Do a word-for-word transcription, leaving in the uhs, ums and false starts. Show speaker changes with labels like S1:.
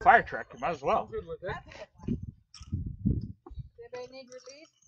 S1: fire truck. You might as well.
S2: I'm good with it.
S3: Anybody need relief?